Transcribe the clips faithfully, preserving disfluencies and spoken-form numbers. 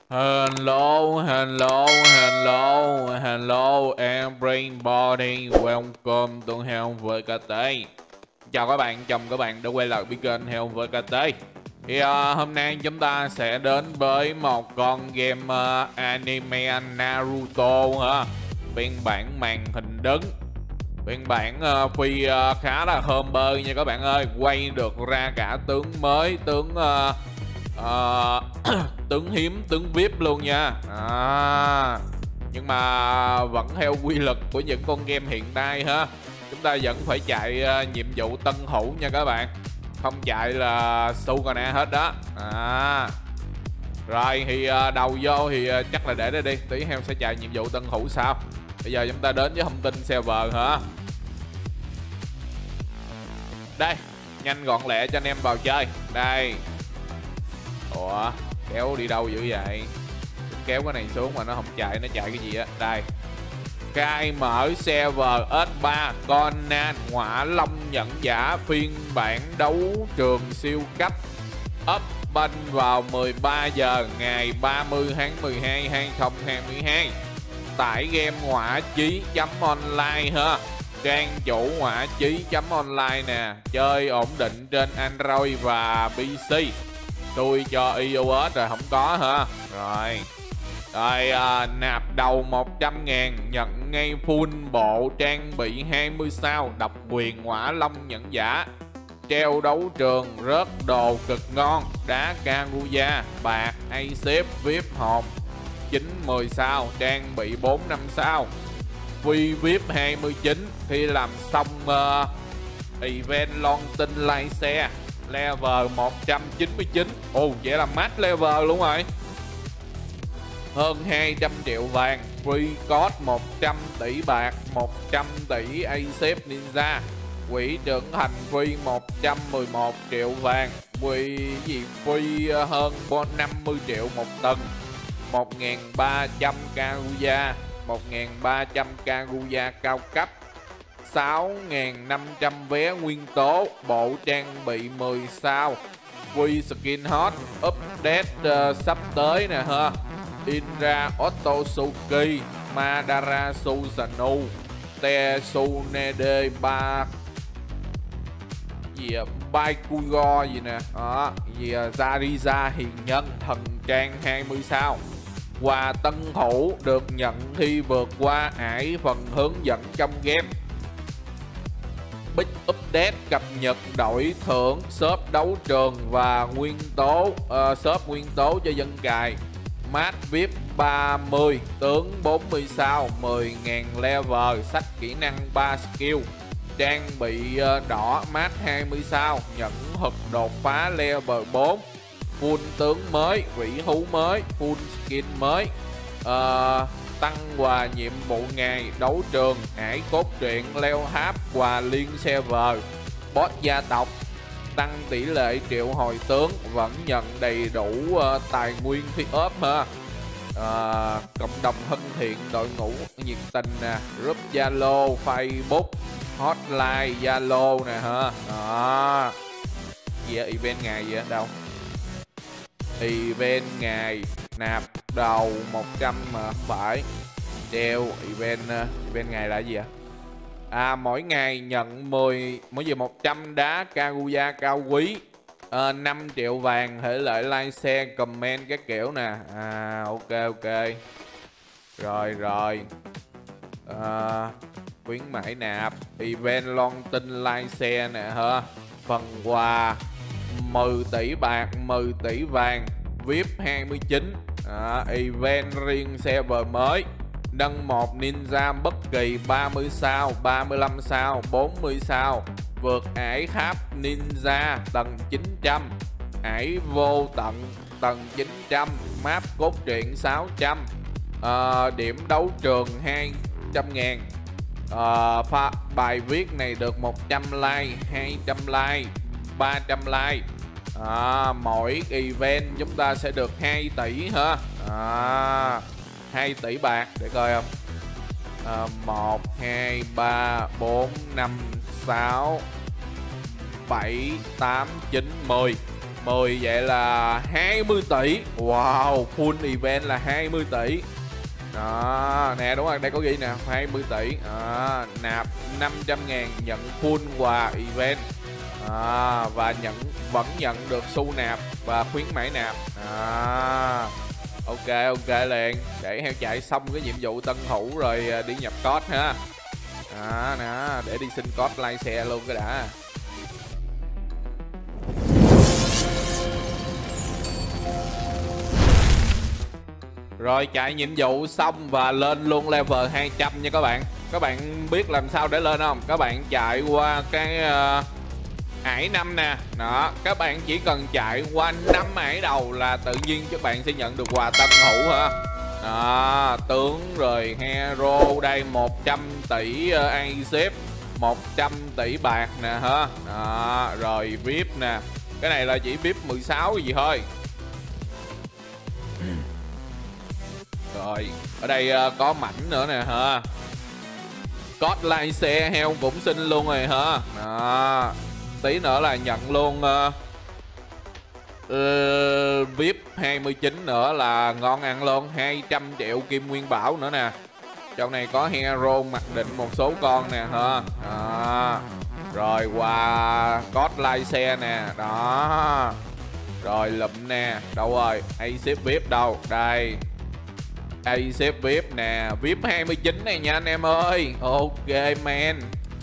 Hello, hello, hello, hello everybody, welcome to Hell vê kê tê. Chào các bạn, chào các bạn đã quay lại với kênh Hell vê kê tê. Thì uh, hôm nay chúng ta sẽ đến với một con game uh, anime Naruto ha, phiên bản màn hình đứng. Phiên bản uh, phi uh, khá là thơm bơ nha các bạn ơi, quay được ra cả tướng mới, tướng uh, uh, tướng hiếm, tướng vi ai pi luôn nha. À, nhưng mà vẫn theo quy luật của những con game hiện nay ha, chúng ta vẫn phải chạy uh, nhiệm vụ tân thủ nha các bạn, không chạy là su còn hết đó. À, rồi thì uh, đầu vô thì uh, chắc là để đây đi, tí heo sẽ chạy nhiệm vụ tân thủ sau. Bây giờ chúng ta đến với thông tin server hả. Đây, nhanh gọn lẹ cho anh em vào chơi. Đây. Ủa, kéo đi đâu dữ vậy? Kéo cái này xuống mà nó không chạy, nó chạy cái gì á. Đây. Khai mở server ét ba Conan Hỏa Long Nhẫn Giả phiên bản đấu trường siêu cấp, open vào mười ba giờ ngày ba mươi tháng mười hai hai nghìn không trăm hai mươi hai. Tải game hỏa chí chấm online ha, trang chủ hỏa chí chấm online nè, chơi ổn định trên Android và pê xê. Tôi cho iOS rồi không có hả. Rồi rồi à, nạp đầu một trăm ngàn nhận ngay full bộ trang bị hai mươi sao, độc quyền Hỏa Long Nhẫn Giả, treo đấu trường, rớt đồ cực ngon, đá Kaguya, bạc A-xếp, vi ai pi hộp chín mười sao, trang bị bốn năm sao, vi ai pi hai mươi chín. Khi làm xong uh, event lon tinh lai xe level một trăm chín mươi chín. Ồ, vậy là max level luôn rồi. Hơn hai trăm triệu vàng, free code một trăm tỷ bạc, một trăm tỷ A-xếp ninja, quỹ trưởng thành free một trăm mười một triệu vàng, quỹ gì free hơn năm mươi triệu một tầng, một nghìn ba trăm Kaguya, một nghìn ba trăm Kaguya cao cấp, sáu nghìn năm trăm vé nguyên tố, bộ trang bị mười sao, free skin hot, update uh, sắp tới nè ha. Inra Otosuki, Madara Susanoo, Tsunade ba gì à, Baikugo gì nè đó, gì à, Zariza hiền nhân thần trang hai mươi sao. Quà tân thủ được nhận khi vượt qua ải phần hướng dẫn trong game. Big update cập nhật đổi thưởng shop đấu trường và nguyên tố, uh, shop nguyên tố cho dân cài. Mát vi ai pi ba mươi, tướng bốn mươi sao, mười nghìn level, sách kỹ năng ba skill, trang bị uh, đỏ mát hai mươi sao, nhẫn thực đột phá level bốn, full tướng mới, vĩ thú mới, full skin mới, uh, tăng quà nhiệm vụ ngày đấu trường, ải cốt truyện leo tháp, quà liên server, boss gia tộc, tăng tỷ lệ triệu hồi tướng, vẫn nhận đầy đủ uh, tài nguyên khi ốp ha. Uh, cộng đồng thân thiện, đội ngũ nhiệt tình nè, group Zalo, Facebook, hotline Zalo nè ha. Đó. Gì vậy? Event ngày gì ở đâu? Event ngày nạp đầu một trăm mà không phải. Đeo event uh, event ngày là gì ạ? À, mỗi ngày nhận mười mỗi giờ một trăm đá Kaguya cao quý, à, năm triệu vàng, thể lợi like share comment các kiểu nè. À, ok ok. Rồi rồi. À, khuyến mãi nạp, event lon tinh like share nè ha. Phần quà mười tỷ bạc, mười tỷ vàng, vi ai pi hai mươi chín. À, event riêng server mới, nâng một ninja bất kỳ ba mươi sao, ba mươi lăm sao, bốn mươi sao, vượt ải tháp ninja tầng chín trăm, ải vô tận tầng chín trăm, map cốt truyện sáu trăm, à, điểm đấu trường hai trăm ngàn. À, pha, bài viết này được một trăm like, hai trăm like, ba trăm like. À, mỗi event chúng ta sẽ được hai tỷ ha. À, hai tỷ bạc để coi không. À, một, hai, ba, bốn, năm, sáu, bảy, tám, chín, mười. mười vậy là hai mươi tỷ. Wow, full event là hai mươi tỷ. Đó, nè đúng rồi, đây có ghi nè, hai mươi tỷ. Đó, nạp năm trăm ngàn nhận full quà event. Đó, và nhận vẫn nhận được xu nạp và khuyến mãi nạp. Đó. Ok ok liền, để heo chạy xong cái nhiệm vụ tân thủ rồi đi nhập code ha. Đó nè, để đi xin code like xe luôn cái đã. Rồi chạy nhiệm vụ xong và lên luôn level hai trăm nha các bạn. Các bạn biết làm sao để lên không? Các bạn chạy qua cái uh, ải năm nè. Đó, các bạn chỉ cần chạy qua năm ải đầu là tự nhiên các bạn sẽ nhận được quà tân hữu ha. Đó, tướng rồi hero đây một trăm tỷ uh, a xê một trăm tỷ bạc nè ha. Đó, rồi vê i pê nè. Cái này là chỉ vê i pê mười sáu gì thôi. Rồi, ở đây uh, có mảnh nữa nè ha. Code like xe heo cũng xin luôn rồi ha. Đó. Tí nữa là nhận luôn uh, uh, vê i pê hai mươi chín nữa là ngon ăn luôn. Hai trăm triệu kim nguyên bảo nữa nè. Trong này có hero mặc định một số con nè ha. Đó. Rồi quà code like xe nè. Đó. Rồi lụm nè. Đâu rồi? a xê vê i pê đâu? Đây. a xê vê i pê nè. vê i pê hai mươi chín này nha anh em ơi. Ok man.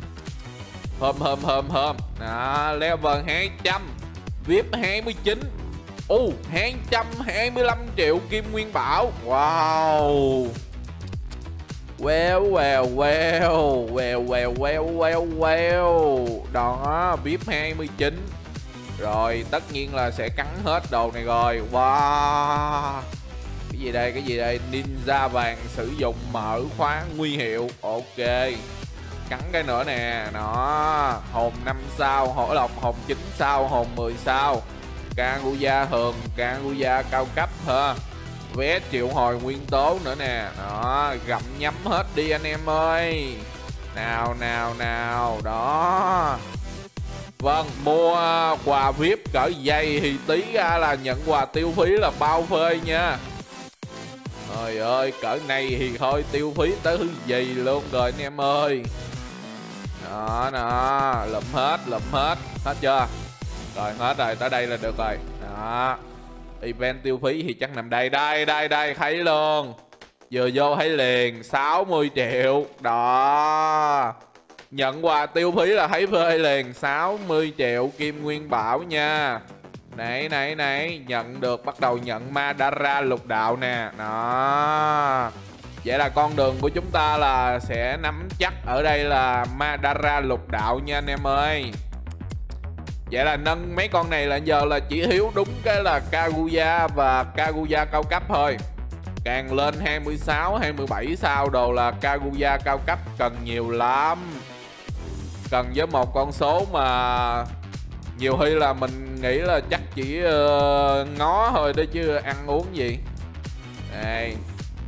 Hôm hôm hôm hôm. Đó, level hai trăm. vê i pê hai mươi chín. Ồ, uh, hai trăm hai mươi lăm triệu kim nguyên bảo. Wow. Well well well. Well well well well well. Đó, vê i pê hai mươi chín. Rồi, tất nhiên là sẽ cắn hết đồ này rồi. Wow. Cái gì đây, cái gì đây? Ninja vàng sử dụng mở khóa nguy hiệu. Ok. Cắn cái nữa nè. Đó. Hồn năm sao, hổ lộc hồn chín sao, hồn mười sao. Kaguya thường, Kaguya cao cấp ha. Vé triệu hồi nguyên tố nữa nè. Đó. Gặm nhấm hết đi anh em ơi. Nào nào nào. Đó. Vâng, mua quà vê i pê cỡ dây thì tí ra là nhận quà tiêu phí là bao phê nha. Trời ơi, cỡ này thì thôi tiêu phí tới thứ gì luôn rồi anh em ơi. Đó, đó, lụm hết, lụm hết, hết chưa? Rồi, hết rồi, tới đây là được rồi. Đó, event tiêu phí thì chắc nằm đây, đây, đây, đây, thấy luôn. Vừa vô thấy liền, sáu mươi triệu, đó. Nhận quà tiêu phí là thấy phê liền, sáu mươi triệu kim nguyên bảo nha. Này này này, nhận được, bắt đầu nhận Madara lục đạo nè. Đó. Vậy là con đường của chúng ta là sẽ nắm chắc ở đây là Madara lục đạo nha anh em ơi. Vậy là nâng mấy con này là giờ là chỉ thiếu đúng cái là Kaguya và Kaguya cao cấp thôi. Càng lên hai mươi sáu, hai mươi bảy sao đồ là Kaguya cao cấp cần nhiều lắm. Cần với một con số mà nhiều khi là mình nghĩ là chắc chỉ uh, ngó thôi đó chứ ăn uống gì. Đây.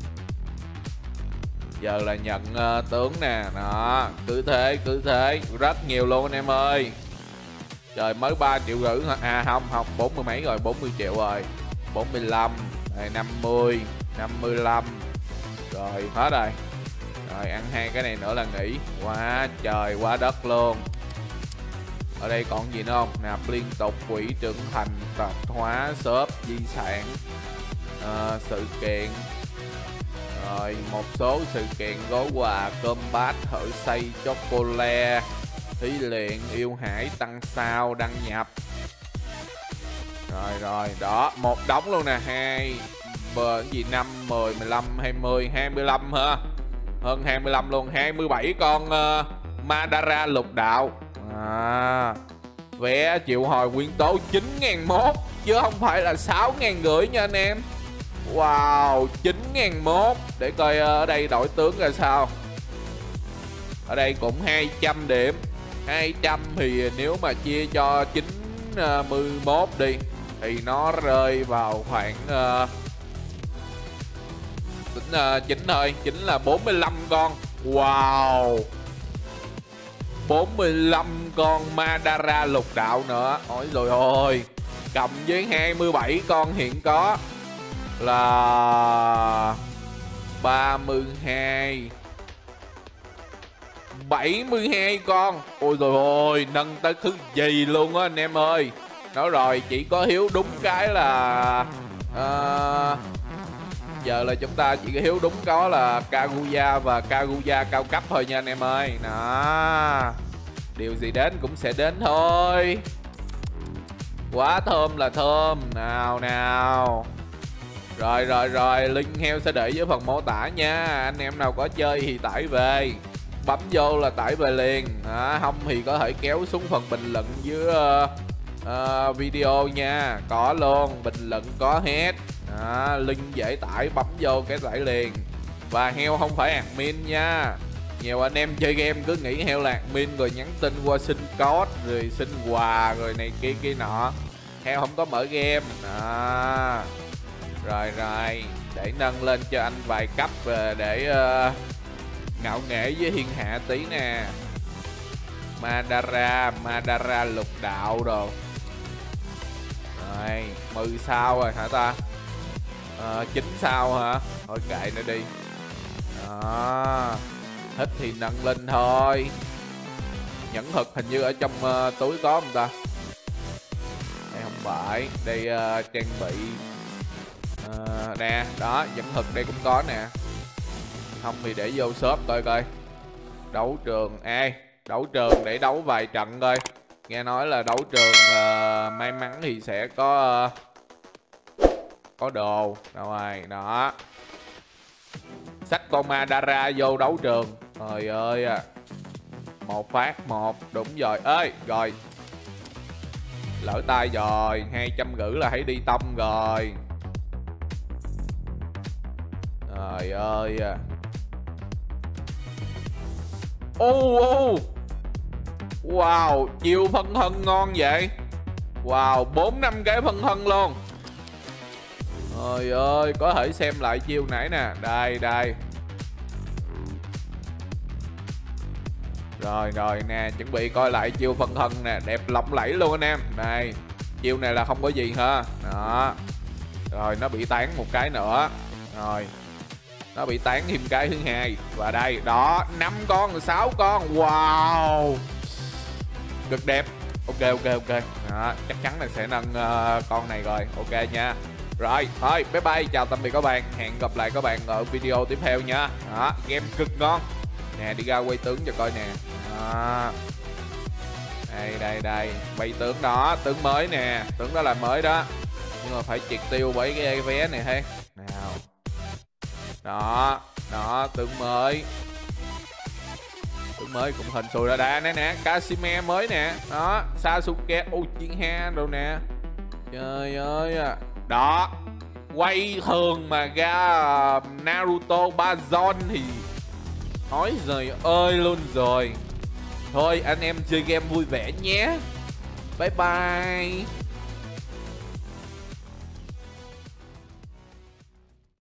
Giờ là nhận uh, tướng nè. Đó. Cứ thế cứ thế. Rất nhiều luôn anh em ơi. Trời mới ba triệu rưỡi. À không không bốn mươi mấy rồi. Bốn mươi triệu rồi. Bốn mươi lăm. Rồi năm mươi. Năm mươi lăm. Rồi hết rồi. Rồi ăn hai cái này nữa là nghỉ. Quá trời quá đất luôn. Ở đây còn gì nữa không? Nạp liên tục, quỹ trưởng thành, tạp hóa, shop, di sản, à, sự kiện. Rồi một số sự kiện gói quà, combat, thợ xây, chocolate, thí luyện, yêu hải, tăng sao, đăng nhập. Rồi rồi, đó, một đống luôn nè. Hai, bờ gì năm, mười, mười lăm, hai mươi, hai mươi lăm ha. Hơn hai mươi lăm luôn, hai mươi bảy con uh, Madara lục đạo. À, vé triệu hồi nguyên tố chín ngàn mốt chứ không phải là sáu ngàn rưỡi nha anh em. Wow, chín ngàn mốt. Để coi ở đây đổi tướng ra sao. Ở đây cũng hai trăm điểm. Hai trăm thì nếu mà chia cho chín mươi mốt đi thì nó rơi vào khoảng uh, tính uh, chín thôi. Chính là bốn mươi lăm con. Wow, bốn mươi lăm con Madara lục đạo nữa. Ôi rồi ôi, cộng với hai mươi bảy con hiện có là ba mươi hai, bảy mươi hai con. Ôi trời ơi, nâng tới thứ gì luôn á anh em ơi. Nói rồi, chỉ có Hiếu đúng cái là uh, giờ là chúng ta chỉ có Hiếu đúng có là Kaguya và Kaguya cao cấp thôi nha anh em ơi. Đó, điều gì đến cũng sẽ đến thôi. Quá thơm là thơm. Nào nào. Rồi rồi rồi, link heo sẽ để dưới phần mô tả nha. Anh em nào có chơi thì tải về, bấm vô là tải về liền. À, không thì có thể kéo xuống phần bình luận dưới uh, uh, video nha. Có luôn, bình luận có hết. À, link dễ tải, bấm vô cái tải liền. Và heo không phải admin nha. Nhiều anh em chơi game cứ nghĩ heo là admin rồi nhắn tin qua xin code rồi xin quà rồi này kia kia nọ. Heo không có mở game. À, rồi rồi, để nâng lên cho anh vài cấp để uh, ngạo nghễ với thiên hạ tí nè. Madara, Madara lục đạo đồ. Rồi, mười sao rồi hả ta? À, chín sao hả? Thôi kệ nó đi. Đó, thích thì nâng lên thôi. Nhẫn thực hình như ở trong uh, túi có không ta? Đây không phải. Đây uh, trang bị uh, nè, đó, nhẫn thực đây cũng có nè. Không thì để vô shop coi coi. Đấu trường, ê, đấu trường để đấu vài trận coi. Nghe nói là đấu trường uh, may mắn thì sẽ có uh, có đồ. Đâu rồi, đó. Xách con Madara vô đấu trường. Trời ơi à. Một phát một, đúng rồi. Ơi, rồi. Lỡ tay rồi, hai trăm rưỡi là hãy đi tông rồi. Trời ơi à. Ô ô. Wow, chiêu phân thân ngon vậy. Wow, bốn năm cái phân thân luôn. Trời ơi, có thể xem lại chiêu nãy nè. Đây đây. Rồi rồi nè, chuẩn bị coi lại chiêu phân thân nè. Đẹp lộng lẫy luôn anh em. Đây, chiêu này là không có gì ha. Đó. Rồi nó bị tán một cái nữa. Rồi nó bị tán thêm cái thứ hai. Và đây, đó, năm con, sáu con. Wow, cực đẹp. Ok ok ok. Đó, chắc chắn là sẽ nâng uh, con này rồi. Ok nha. Rồi, thôi, bye bye, chào tạm biệt các bạn. Hẹn gặp lại các bạn ở video tiếp theo nha. Đó, game cực ngon. Nè, đi ra quay tướng cho coi nè. Đó. Đây, đây, đây. Quay tướng đó, tướng mới nè. Tướng đó là mới đó. Nhưng mà phải triệt tiêu bởi cái vé này hay. Nào. Đó, đó, tướng mới. Tướng mới cũng hình xùi ra đa nè nè. Kashime mới nè. Đó, Sasuke Uchiha đâu nè. Trời ơi à. Đó, quay thường mà ra Naruto Bazon thì nói rồi ơi luôn rồi. Thôi anh em chơi game vui vẻ nhé. Bye bye.